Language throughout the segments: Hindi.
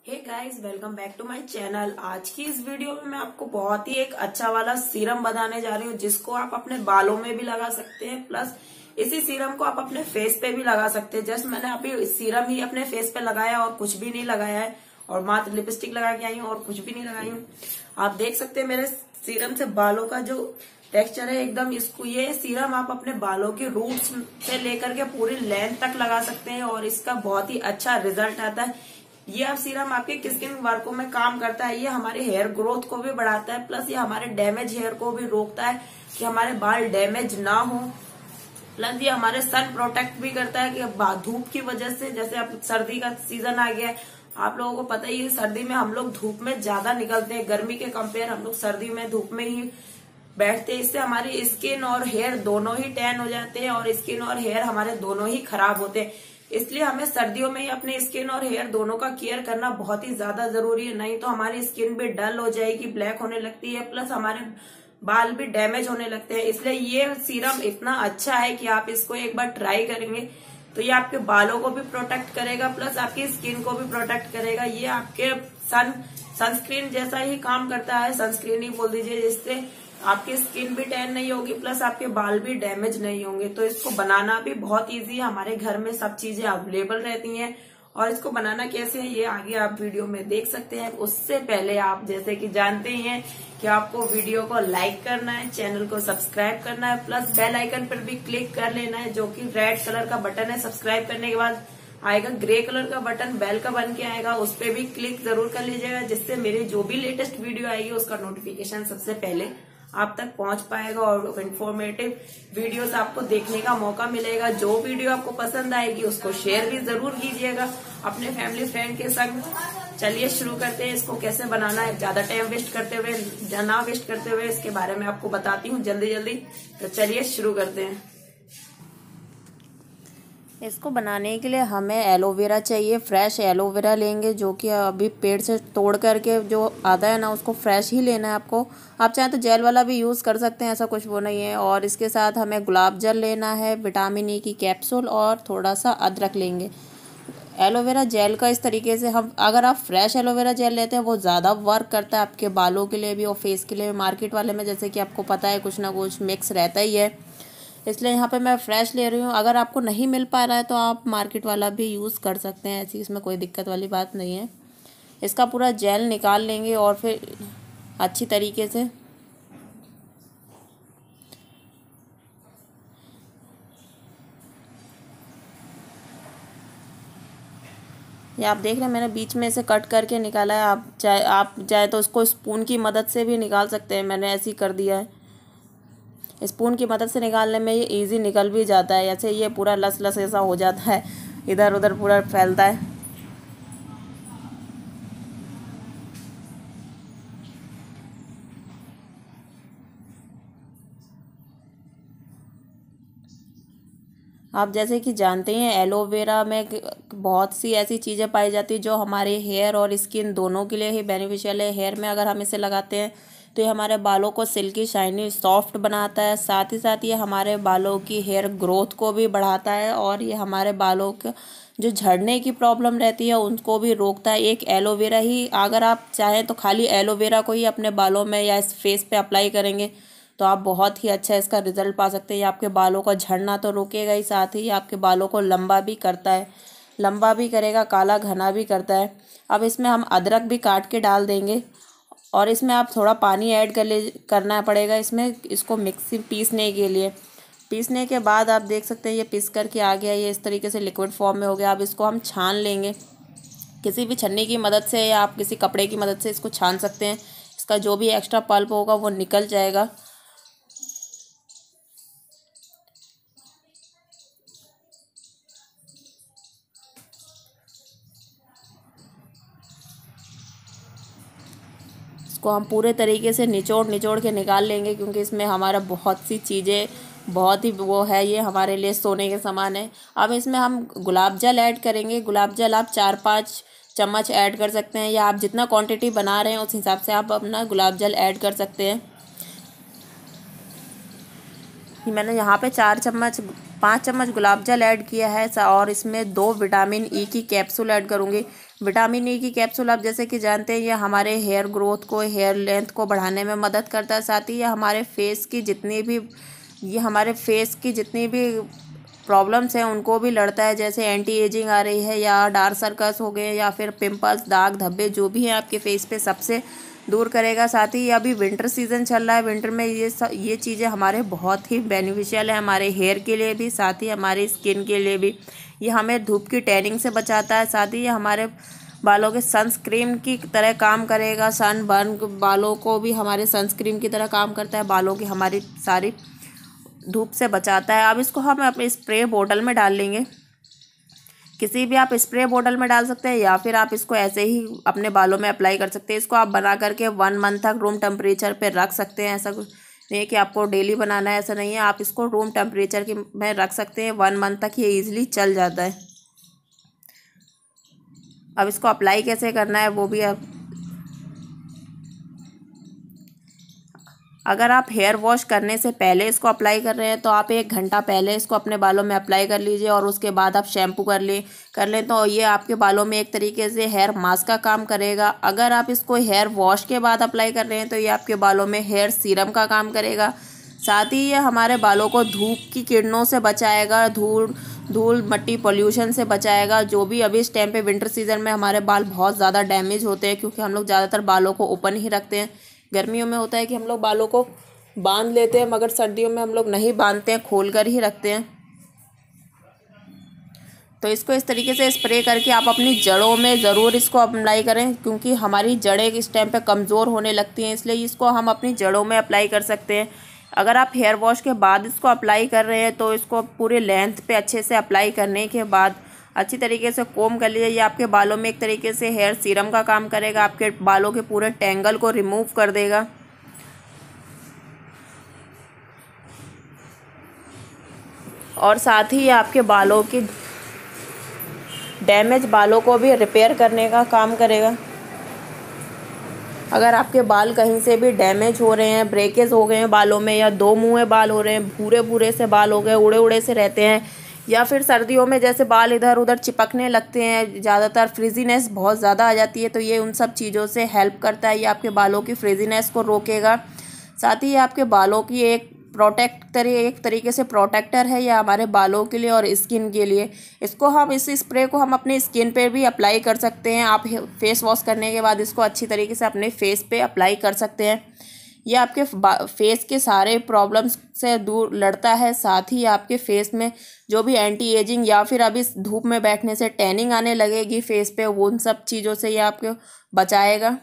Hey guys, welcome back to my channel. आज की इस वीडियो में मैं आपको बहुत ही एक अच्छा वाला सीरम बताने जा रही हूँ, जिसको आप अपने बालों में भी लगा सकते हैं, प्लस इसी सीरम को आप अपने फेस पे भी लगा सकते हैं। जस्ट मैंने अभी सीरम ही अपने फेस पे लगाया और कुछ भी नहीं लगाया है, और मात्र लिपस्टिक लगा के आई हूँ और कुछ भी नहीं लगाई हूँ। आप देख सकते हैं मेरे सीरम से बालों का जो टेक्सचर है एकदम। इसको ये सीरम आप अपने बालों के रूट्स से लेकर के पूरी लेंथ तक लगा सकते हैं और इसका बहुत ही अच्छा रिजल्ट आता है। ये अब सीरम आपके स्किन वर्कों में काम करता है। ये हमारे हेयर ग्रोथ को भी बढ़ाता है, प्लस ये हमारे डैमेज हेयर को भी रोकता है कि हमारे बाल डैमेज ना हो। प्लस ये हमारे सन प्रोटेक्ट भी करता है कि धूप की वजह से, जैसे अब सर्दी का सीजन आ गया है, आप लोगों को पता ही है सर्दी में हम लोग धूप में ज्यादा निकलते हैं। गर्मी के कंपेयर हम लोग सर्दी में धूप में ही बैठते हैं। इससे हमारी स्किन और हेयर दोनों ही टैन हो जाते हैं और स्किन और हेयर हमारे दोनों ही खराब होते हैं। इसलिए हमें सर्दियों में ही अपने स्किन और हेयर दोनों का केयर करना बहुत ही ज्यादा जरूरी है। नहीं तो हमारी स्किन भी डल हो जाएगी, ब्लैक होने लगती है, प्लस हमारे बाल भी डैमेज होने लगते हैं। इसलिए ये सीरम इतना अच्छा है कि आप इसको एक बार ट्राई करेंगे तो ये आपके बालों को भी प्रोटेक्ट करेगा, प्लस आपकी स्किन को भी प्रोटेक्ट करेगा। ये आपके सनस्क्रीन जैसा ही काम करता है, सनस्क्रीन ही बोल दीजिए, जिससे आपकी स्किन भी टैन नहीं होगी, प्लस आपके बाल भी डैमेज नहीं होंगे। तो इसको बनाना भी बहुत इजी है। हमारे घर में सब चीजें अवेलेबल रहती हैं और इसको बनाना कैसे है ये आगे आप वीडियो में देख सकते हैं। उससे पहले आप जैसे कि जानते ही हैं कि आपको वीडियो को लाइक करना है, चैनल को सब्सक्राइब करना है, प्लस बेल आइकन पर भी क्लिक कर लेना है, जो कि रेड कलर का बटन है। सब्सक्राइब करने के बाद आएगा ग्रे कलर का बटन, बेल का बन के आएगा, उस पर भी क्लिक जरूर कर लीजिएगा, जिससे मेरी जो भी लेटेस्ट वीडियो आएगी उसका नोटिफिकेशन सबसे पहले आप तक पहुंच पाएगा और इन्फॉर्मेटिव वीडियोस आपको देखने का मौका मिलेगा। जो वीडियो आपको पसंद आएगी उसको शेयर भी जरूर कीजिएगा अपने फैमिली फ्रेंड के संग। चलिए शुरू करते हैं। इसको कैसे बनाना है ज्यादा टाइम वेस्ट करते हुए, ना वेस्ट करते हुए, इसके बारे में आपको बताती हूँ जल्दी जल्दी। तो चलिए शुरू करते हैं। इसको बनाने के लिए हमें एलोवेरा चाहिए। फ्रेश एलोवेरा लेंगे, जो कि अभी पेड़ से तोड़ करके जो आता है ना, उसको फ्रेश ही लेना है आपको। आप चाहें तो जेल वाला भी यूज़ कर सकते हैं, ऐसा कुछ वो नहीं है। और इसके साथ हमें गुलाब जल लेना है, विटामिन ई की कैप्सूल और थोड़ा सा अदरक लेंगे। एलोवेरा जेल का इस तरीके से हम, अगर आप फ्रेश एलोवेरा जेल लेते हैं वो ज़्यादा वर्क करता है आपके बालों के लिए भी और फेस के लिए भी। मार्केट वाले में जैसे कि आपको पता है कुछ ना कुछ मिक्स रहता ही है, इसलिए यहाँ पे मैं फ्रेश ले रही हूँ। अगर आपको नहीं मिल पा रहा है तो आप मार्केट वाला भी यूज़ कर सकते हैं, ऐसी इसमें कोई दिक्कत वाली बात नहीं है। इसका पूरा जेल निकाल लेंगे और फिर अच्छी तरीके से ये आप देख रहे हैं मैंने बीच में से कट करके निकाला है। आप चाहे तो उसको स्पून की मदद से भी निकाल सकते हैं, मैंने ऐसे ही कर दिया है। स्पून की मदद से निकालने में ये इजी निकल भी जाता है। ऐसे ये पूरा लस लस ऐसा हो जाता है, इधर उधर पूरा फैलता है। आप जैसे कि जानते हैं एलोवेरा में बहुत सी ऐसी चीज़ें पाई जाती है जो हमारे हेयर और स्किन दोनों के लिए ही बेनिफिशियल है। हेयर में अगर हम इसे लगाते हैं तो ये हमारे बालों को सिल्की शाइनी सॉफ्ट बनाता है, साथ ही साथ ये हमारे बालों की हेयर ग्रोथ को भी बढ़ाता है और ये हमारे बालों का जो झड़ने की प्रॉब्लम रहती है उनको भी रोकता है। एक एलोवेरा ही, अगर आप चाहें तो खाली एलोवेरा को ही अपने बालों में या इस फेस पे अप्लाई करेंगे तो आप बहुत ही अच्छा इसका रिजल्ट पा सकते हैं। ये आपके बालों का झड़ना तो रोकेगा ही, साथ ही आपके बालों को लंबा भी करता है, लंबा भी करेगा, काला घना भी करता है। अब इसमें हम अदरक भी काट के डाल देंगे और इसमें आप थोड़ा पानी ऐड करना पड़ेगा इसमें, इसको मिक्सी पीसने के लिए। पीसने के बाद आप देख सकते हैं ये पीस करके आ गया, ये इस तरीके से लिक्विड फॉर्म में हो गया। अब इसको हम छान लेंगे किसी भी छन्नी की मदद से या आप किसी कपड़े की मदद से इसको छान सकते हैं। इसका जो भी एक्स्ट्रा पल्प होगा वो निकल जाएगा। इसको हम पूरे तरीके से निचोड़ निचोड़ के निकाल लेंगे, क्योंकि इसमें हमारा बहुत सी चीज़ें बहुत ही वो है, ये हमारे लिए सोने के समान है। अब इसमें हम गुलाब जल ऐड करेंगे। गुलाब जल आप 4-5 चम्मच ऐड कर सकते हैं, या आप जितना क्वांटिटी बना रहे हैं उस हिसाब से आप अपना गुलाब जल ऐड कर सकते हैं। मैंने यहाँ पे 4 चम्मच 5 चम्मच गुलाब जल ऐड किया है और इसमें 2 विटामिन ई की कैप्सूल ऐड करूँगी। विटामिन ई की कैप्सूल आप जैसे कि जानते हैं ये हमारे हेयर ग्रोथ को, हेयर लेंथ को बढ़ाने में मदद करता है। साथ ही ये हमारे फेस की जितनी भी प्रॉब्लम्स हैं उनको भी लड़ता है, जैसे एंटी एजिंग आ रही है या डार्क सर्कल्स हो गए या फिर पिंपल्स, दाग धब्बे जो भी हैं आपके फेस पे सबसे दूर करेगा। साथ ही अभी विंटर सीज़न चल रहा है, विंटर में ये चीज़ें हमारे बहुत ही बेनिफिशियल है, हमारे हेयर के लिए भी, साथ ही हमारी स्किन के लिए भी। ये हमें धूप की टैनिंग से बचाता है। साथ ही ये हमारे बालों के सनस्क्रीन की तरह काम करेगा। सनबर्न बालों को भी हमारे सनस्क्रीन की तरह काम करता है, बालों की हमारी सारी धूप से बचाता है। अब इसको हम अपने स्प्रे बोतल में डाल लेंगे। किसी भी आप स्प्रे बोतल में डाल सकते हैं या फिर आप इसको ऐसे ही अपने बालों में अप्लाई कर सकते हैं। इसको आप बना करके 1 मंथ तक रूम टेम्परेचर पे रख सकते हैं। ऐसा कुछ नहीं है कि आपको डेली बनाना है, ऐसा नहीं है। आप इसको रूम टेम्परेचर की में रख सकते हैं, 1 मंथ तक ये ईजिली चल जाता है। अब इसको अप्लाई कैसे करना है वो भी अगर आप हेयर वॉश करने से पहले इसको अप्लाई कर रहे हैं तो आप 1 घंटा पहले इसको अपने बालों में अप्लाई कर लीजिए और उसके बाद आप शैम्पू कर लें तो ये आपके बालों में एक तरीके से हेयर मास्क का काम करेगा। अगर आप इसको हेयर वॉश के बाद अप्लाई कर रहे हैं तो ये आपके बालों में हेयर सीरम का काम करेगा। साथ ही ये हमारे बालों को धूप की किरणों से बचाएगा, धूल मट्टी पोल्यूशन से बचाएगा। जो भी अभी इस टाइम पे विंटर सीजन में हमारे बाल बहुत ज़्यादा डैमेज होते हैं क्योंकि हम लोग ज़्यादातर बालों को ओपन ही रखते हैं। गर्मियों में होता है कि हम लोग बालों को बांध लेते हैं, मगर सर्दियों में हम लोग नहीं बांधते हैं, खोल कर ही रखते हैं। तो इसको इस तरीके से स्प्रे करके आप अपनी जड़ों में ज़रूर इसको अप्लाई करें, क्योंकि हमारी जड़ें इस टाइम पे कमज़ोर होने लगती हैं, इसलिए इसको हम अपनी जड़ों में अप्लाई कर सकते हैं। अगर आप हेयर वॉश के बाद इसको अप्लाई कर रहे हैं तो इसको पूरे लेंथ पे अच्छे से अप्लाई करने के बाद अच्छी तरीके से कोम कर लीजिए। ये आपके बालों में एक तरीके से हेयर सीरम का काम करेगा, आपके बालों के पूरे टेंगल को रिमूव कर देगा। और साथ ही आपके बालों की डैमेज बालों को भी रिपेयर करने का काम करेगा। अगर आपके बाल कहीं से भी डैमेज हो रहे हैं, ब्रेकेज हो गए हैं बालों में, या 2 मुँहे बाल हो रहे हैं, भूरे भूरे से बाल हो गए, उड़े उड़े से रहते हैं, या फिर सर्दियों में जैसे बाल इधर उधर चिपकने लगते हैं, ज़्यादातर फ्रिजीनेस बहुत ज़्यादा आ जाती है, तो ये उन सब चीज़ों से हेल्प करता है। ये आपके बालों की फ्रिजीनेस को रोकेगा। साथ ही ये आपके बालों की एक तरीके से प्रोटेक्टर है, या हमारे बालों के लिए और स्किन के लिए। इस स्प्रे को हम अपने स्किन पे भी अप्लाई कर सकते हैं। आप फेस वॉश करने के बाद इसको अच्छी तरीके से अपने फेस पे अप्लाई कर सकते हैं। ये आपके फेस के सारे प्रॉब्लम्स से दूर लड़ता है। साथ ही आपके फेस में जो भी एंटी एजिंग या फिर अभी धूप में बैठने से टैनिंग आने लगेगी फेस पे, वो उन सब चीज़ों से ये आपको बचाएगा।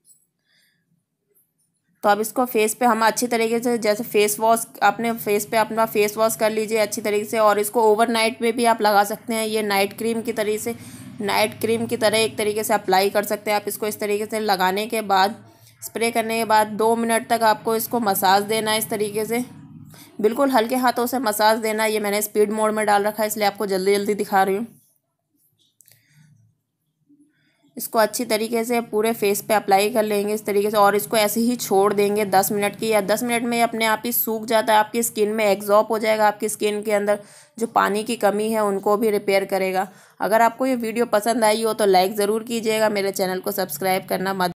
तो अब इसको फेस पे हम अच्छी तरीके से, जैसे फेस वॉश अपने फेस पे अपना फेस वॉश कर लीजिए अच्छी तरीके से, और इसको ओवरनाइट में भी आप लगा सकते हैं। ये नाइट क्रीम की तरह एक तरीके से अप्लाई कर सकते हैं। आप इसको इस तरीके से लगाने के बाद, स्प्रे करने के बाद 2 मिनट तक आपको इसको मसाज देना है। इस तरीके से बिल्कुल हल्के हाथों से मसाज देना। ये मैंने स्पीड मोड में डाल रखा है, इसलिए आपको जल्दी जल्दी दिखा रही हूँ। इसको अच्छी तरीके से पूरे फेस पे अप्लाई कर लेंगे इस तरीके से, और इसको ऐसे ही छोड़ देंगे 10 मिनट की, या 10 मिनट में अपने आप ही सूख जाता है, आपकी स्किन में एब्जॉर्ब हो जाएगा। आपकी स्किन के अंदर जो पानी की कमी है उनको भी रिपेयर करेगा। अगर आपको ये वीडियो पसंद आई हो तो लाइक ज़रूर कीजिएगा, मेरे चैनल को सब्सक्राइब करना मत